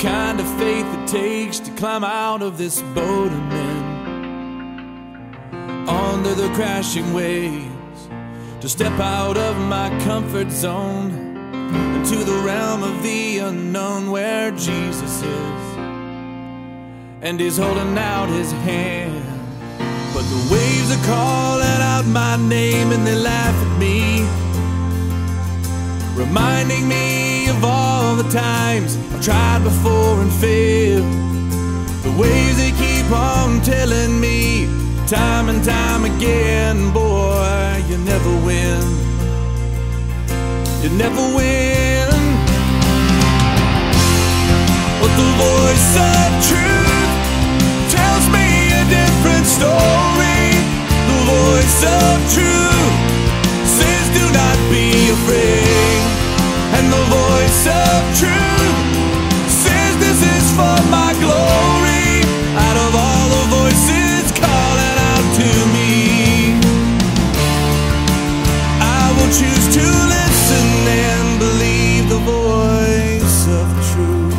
kind of faith it takes to climb out of this boat I'm in, under the crashing waves, to step out of my comfort zone into the realm of the unknown where Jesus is, and He's holding out His hand. But the waves are calling out my name and they laugh at me, reminding me of all the times I've tried before and failed. The waves, they keep on telling me time and time again, boy, you never win. You never win. But the voice of truth tells me a different story. The voice of truth says do not be afraid. And the voice of truth says this is for my glory. Out of all the voices calling out to me, I will choose to listen and believe the voice of truth.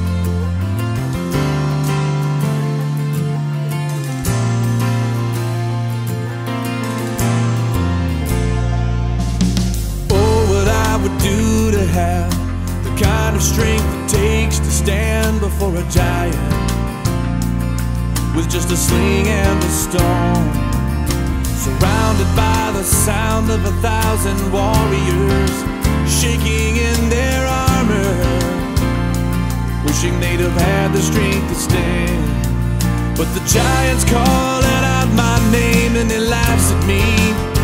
Oh, what I would do to have the kind of strength it takes to stand before a giant with just a sling and a stone, surrounded by the sound of 1,000 warriors shaking in their armor, wishing they'd have had the strength to stand. But the giant's calling out my name and he laughs at me,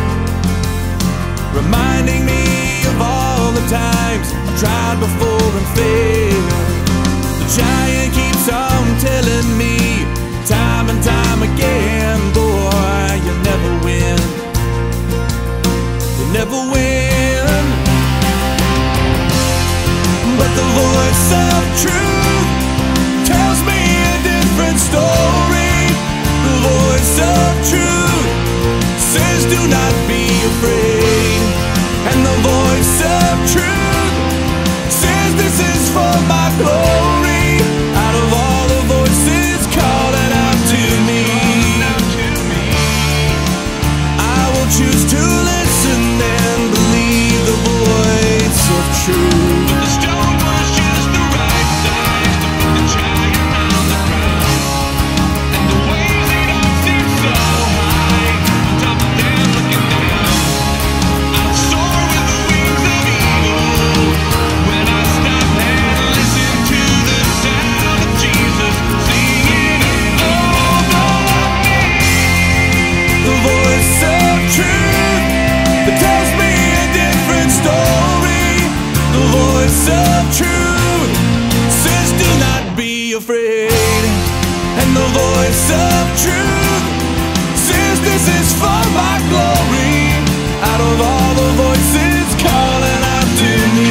reminding me of all the times I've tried before and failed. The giant keeps on telling me time and time again, boy, you never win. You never win. But the voice of truth tells me a different story. The voice of truth says do not be afraid. And the voice of truth says this is for my glory. Out of all the voices calling out to me, I will choose to listen and believe the voice of truth. But the stone was just the right size to put the giant on the ground, and the waves, they don't seem so high on top of them looking down. I'll soar with the wings of eagle when I stop and listen to the sound of Jesus singing over me. The voice of truth that tells me a different story. The voice of truth says do not be afraid. And the voice of truth says this is for my glory. Out of all the voices calling out to me,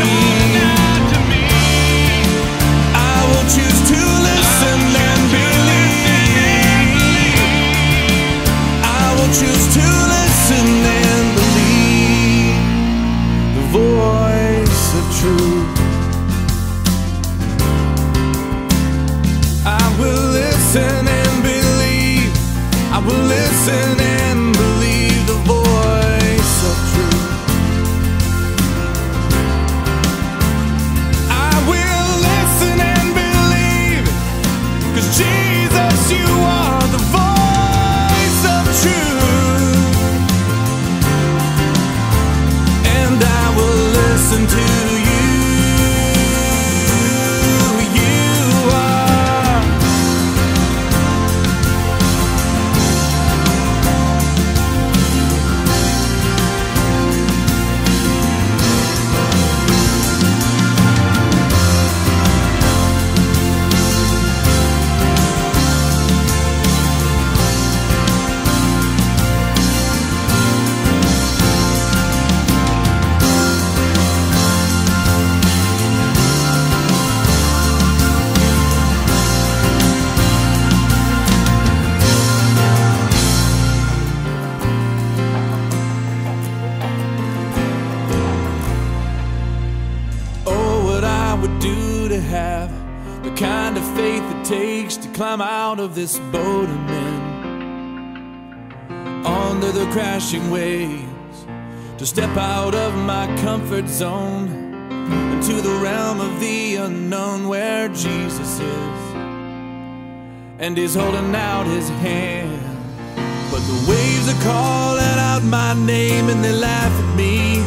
I will choose to listen and believe. I will choose to listen and believe the voice of truth. I will listen and believe. I will listen and believe the voice of truth. I will listen and believe, 'cause Jesus, you are the voice of truth. And I will listen to you. You are takes to climb out of this boat I'm in, under the crashing waves, to step out of my comfort zone into the realm of the unknown where Jesus is, and He's holding out His hand. But the waves are calling out my name and they laugh at me,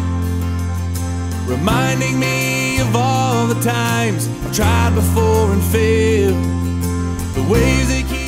reminding me of all the times I've tried before and failed. The waves they keep